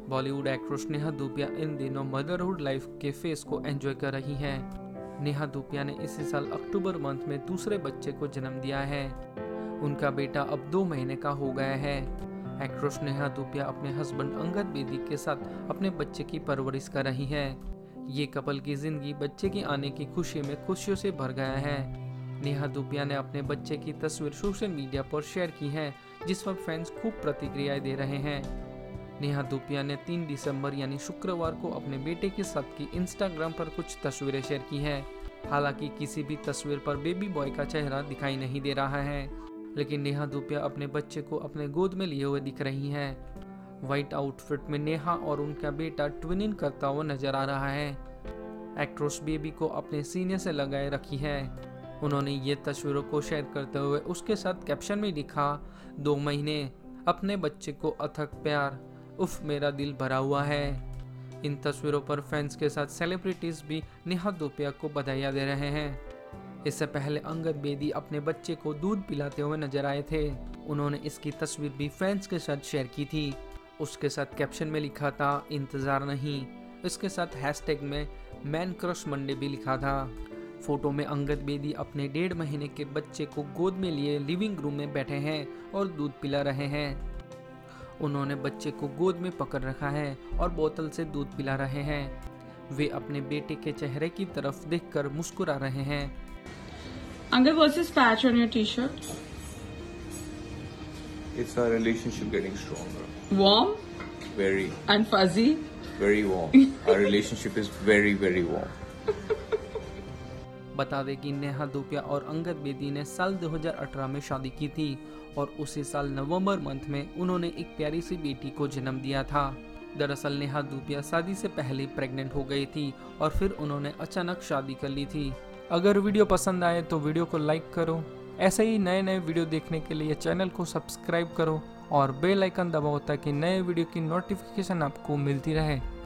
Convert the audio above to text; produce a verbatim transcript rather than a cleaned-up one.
Bollywood actress Neha Dhupia इन दिनों motherhood life के फेस को एंजॉय कर रही हैं। नेहा धूपिया ने इसी साल अक्टूबर मंथ में दूसरे बच्चे को जन्म दिया है। उनका बेटा अब दो महीने का हो गया है। एक्ट्रेस नेहा धूपिया अपने हस्बैंड अंगद बेदी के साथ अपने बच्चे की परवरिश कर रही है। ये कपल की जिंदगी बच्चे के आने की खुशी में खुशियों से भर गया है। नेहा धूपिया ने अपने बच्चे की तस्वीर सोशल मीडिया पर शेयर की है, जिस पर फैंस खूब प्रतिक्रियाएं दे रहे हैं। नेहा धूपिया ने तीन दिसंबर यानी शुक्रवार को अपने बेटे के साथ की इंस्टाग्राम पर कुछ तस्वीरें शेयर की हैं। हालांकि किसी भी तस्वीर पर बेबी बॉय का चेहरा दिखाई नहीं दे रहा है, लेकिन नेहा धूपिया अपने बच्चे को अपने गोद में लिए हुए दिख रही हैं। व्हाइट आउटफिट में नेहा और उनका बेटा ट्विनिंग करता हुआ नजर आ रहा है। एक्ट्रेस बेबी को अपने सीने से लगाए रखी है। उन्होंने ये तस्वीरों को शेयर करते हुए उसके साथ कैप्शन में लिखा, दो महीने अपने बच्चे को अथक प्यार, उफ मेरा दिल भरा हुआ है। इन तस्वीरों पर फैंस के साथ सेलिब्रिटीज भी नेहा धूपिया को बधाइयां दे रहे हैं। इससे पहले अंगद बेदी अपने बच्चे को दूध पिलाते हुए नजर आए थे। उन्होंने इसकी तस्वीर भी फैंस के साथ शेयर की थी। उसके साथ कैप्शन में लिखा था, इंतजार नहीं। इसके साथ हैशटैग में मैन क्रश मंडे भी लिखा था। फोटो में अंगद बेदी अपने डेढ़ महीने के बच्चे को गोद में लिए लिविंग रूम में बैठे हैं और दूध पिला रहे हैं। उन्होंने बच्चे को गोद में पकड़ रखा है और बोतल से दूध पिला रहे हैं। वे अपने बेटे के चेहरे की तरफ देखकर मुस्कुरा रहे हैं। Angad, what's this patch on your t-shirt? It's our relationship getting stronger. Warm Very, and fuzzy. very warm. Our relationship is very, very warm. बता दें कि नेहा धूपिया और अंगद बेदी ने साल दो हज़ार अठारह में शादी की थी और उसी साल नवंबर मंथ में उन्होंने एक प्यारी सी बेटी को जन्म दिया था। दरअसल नेहा धूपिया शादी से पहले प्रेग्नेंट हो गई थी और फिर उन्होंने अचानक शादी कर ली थी। अगर वीडियो पसंद आए तो वीडियो को लाइक करो। ऐसे ही नए नए वीडियो देखने के लिए चैनल को सब्सक्राइब करो और बेल आइकन दबाओ ताकि नए वीडियो की नोटिफिकेशन आपको मिलती रहे।